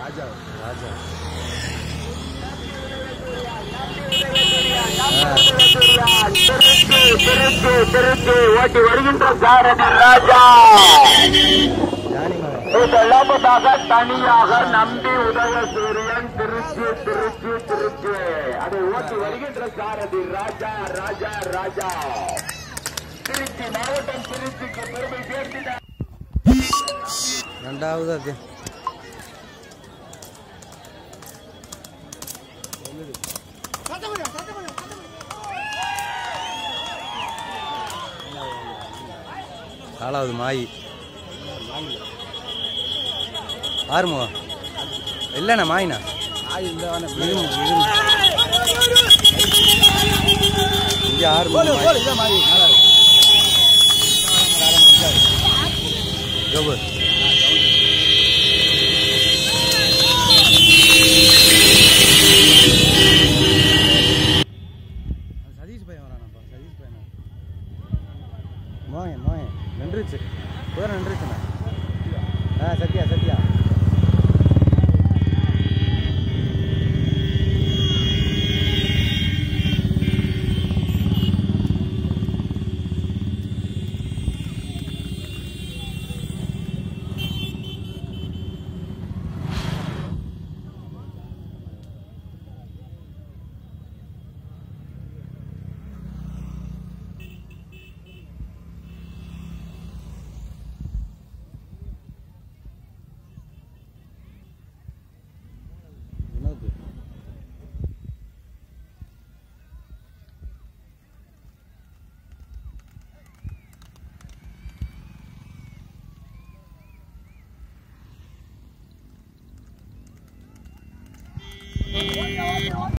ராஜா ராஜா திருச்சி ஓட்டி வருகின்ற சாரதி ராஜா முதலாவதாக தனியாக நம்பி உதயசூரியன் திருச்சி திருச்சி திருச்சி அதை ஓட்டி வருகின்ற சாரதி ராஜா ராஜா ராஜா திருச்சி மாவட்டம் திருச்சிக்கு பெருமை சேர்த்தினார். ரெண்டாவது அது நாலாவது மாயி ஆறுமோ இல்லைண்ணா மாயினா இங்கே ஆறு ஜோபர் சதீஷ் பையன் வரானப்பா சதீஷ் பையன் மோயன் மோயன் நின்றுச்சு குதிரை நின்றுச்சுண்ணா சத்யா சத்யா